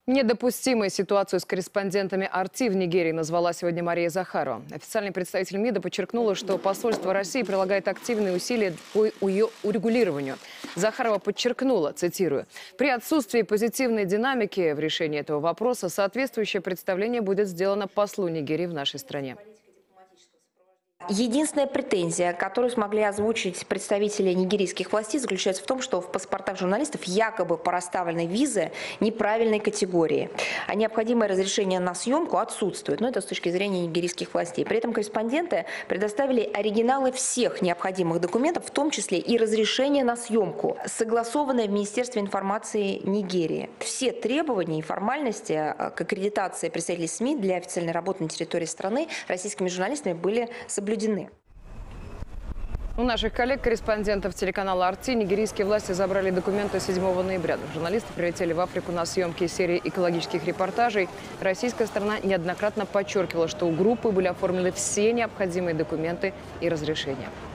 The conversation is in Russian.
Недопустимой ситуацию с корреспондентами Арти в Нигерии назвала сегодня Мария Захарова. Официальный представитель МИДа подчеркнула, что посольство России прилагает активные усилия по ее урегулированию. Захарова подчеркнула, цитирую, «При отсутствии позитивной динамики в решении этого вопроса соответствующее представление будет сделано послу Нигерии в нашей стране». Единственная претензия, которую смогли озвучить представители нигерийских властей, заключается в том, что в паспортах журналистов якобы проставлены визы неправильной категории, а необходимое разрешение на съемку отсутствует. Но это с точки зрения нигерийских властей. При этом корреспонденты предоставили оригиналы всех необходимых документов, в том числе и разрешение на съемку, согласованное в Министерстве информации Нигерии. Все требования и формальности к аккредитации представителей СМИ для официальной работы на территории страны российскими журналистами были соблюдены. У наших коллег-корреспондентов телеканала «Арти» нигерийские власти забрали документы 7 ноября. Журналисты прилетели в Африку на съемки серии экологических репортажей. Российская сторона неоднократно подчеркивала, что у группы были оформлены все необходимые документы и разрешения.